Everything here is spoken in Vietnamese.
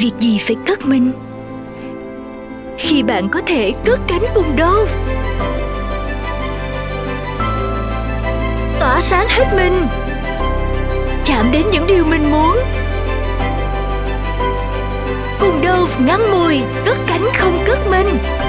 việc gì phải cất mình khi bạn có thể cất cánh cùng Dove. Tỏa sáng hết mình, chạm đến những điều mình muốn. Cùng Dove ngăn mùi, cất cánh không cất mình.